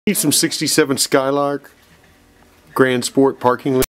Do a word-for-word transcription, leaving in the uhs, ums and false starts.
Need some sixty-seven Skylark Grand Sport parking lot.